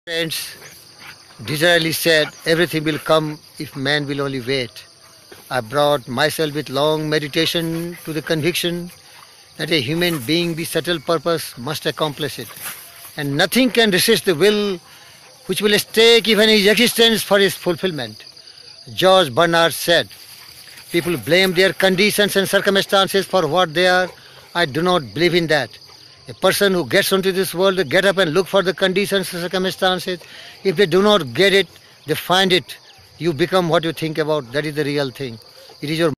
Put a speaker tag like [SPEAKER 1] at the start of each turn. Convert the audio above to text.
[SPEAKER 1] Friends, Disraeli said, everything will come if man will only wait. I brought myself with long meditation to the conviction that a human being with settled purpose must accomplish it. And nothing can resist the will which will stake even his existence for its fulfillment. George Bernard said, people blame their conditions and circumstances for what they are. I do not believe in that. A person who gets onto this world, they get up and look for the conditions and circumstances. If they do not get it, they find it. You become what you think about. That is the real thing. It is your